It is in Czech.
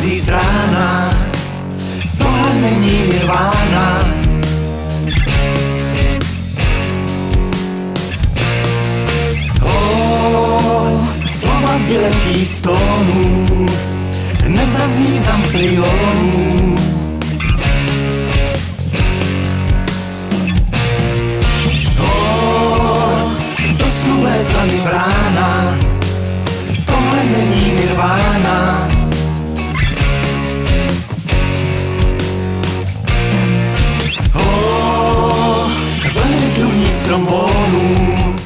přichází z rána, tohle není nirvána. Slova vyletí z tónů, nezazní z amplionů.